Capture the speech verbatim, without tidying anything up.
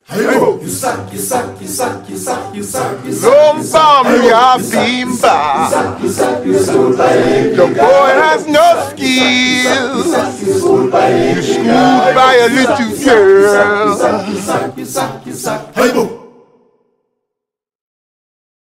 You suck, you suck, you suck, you suck, you suck, you suck. Lombamia bimba. The boy has no skills. You're schooled by a little girl.